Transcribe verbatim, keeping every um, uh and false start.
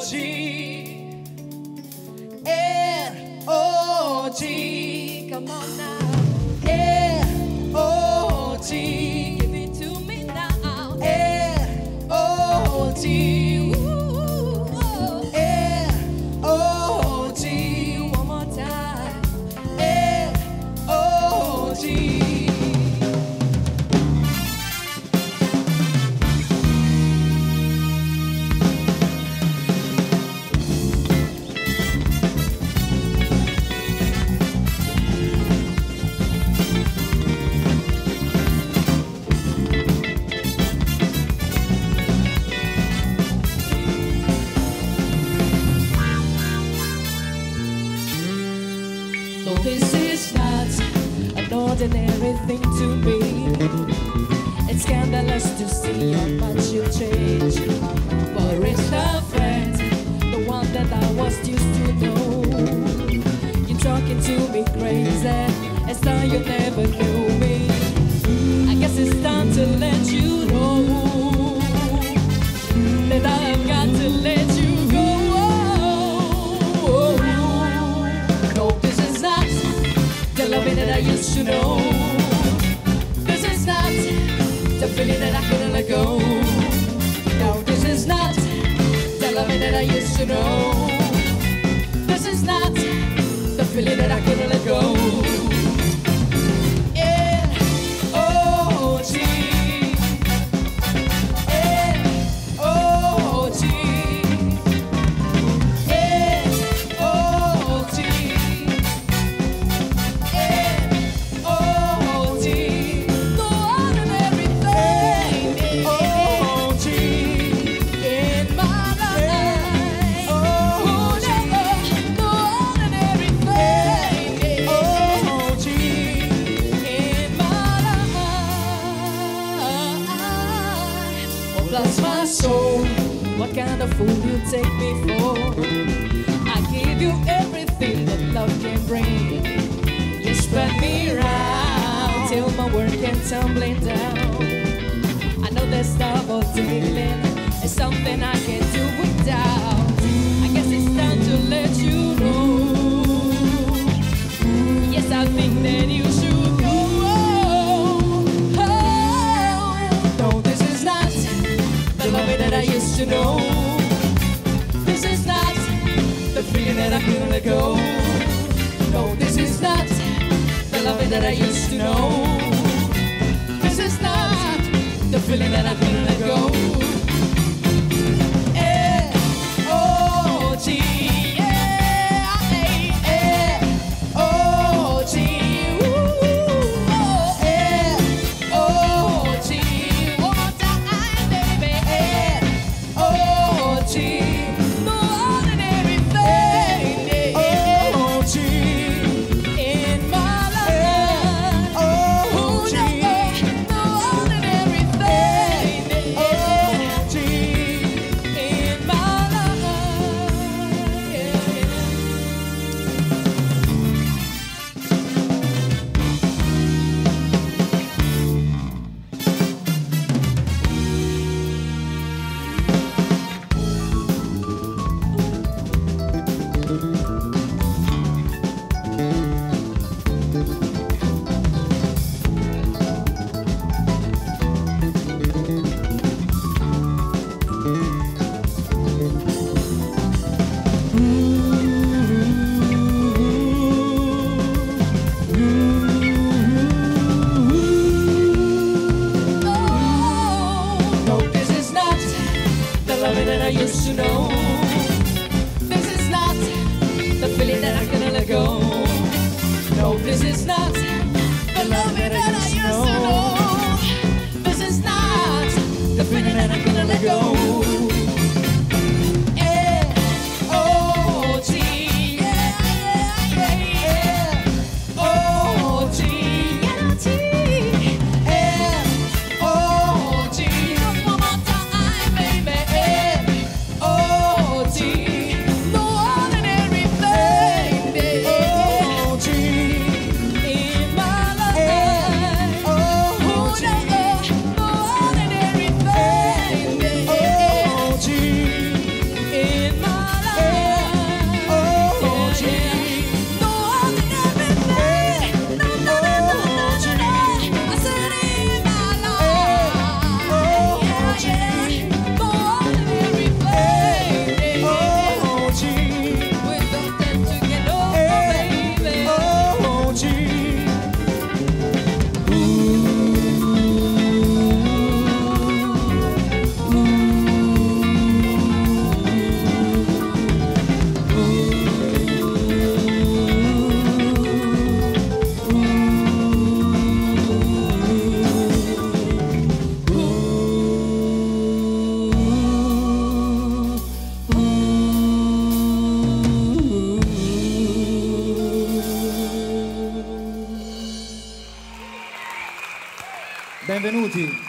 G. N O G. Come on now. N O G. Give it to me now. N O G. N O G. One more time. N O G. No, this is not an ordinary thing to me. It's scandalous to see how much you change. For it's the friend, the one that I was used to know. You're talking to me crazy, as though you never knew me. I guess it's time to let you know that I have got to let you go. The loving that I used to know. This is not the feeling that I couldn't let go. No, this is not the loving that I used to know. This is not the feeling that I couldn't let go. N O G. N O G. N O G. Bless my soul, what kind of fool you take me for? I give you everything that love can bring. You spread me round till my world came tumbling down. I know that stuff of dealing is something I can't do without. I guess it's time to let you know. Yes, I think that you should go. The love that I used to know. This is not the feeling that I couldn't let go. No, this is not the love that I used to know. This is not the feeling that I couldn't let go. N O G. Benvenuti.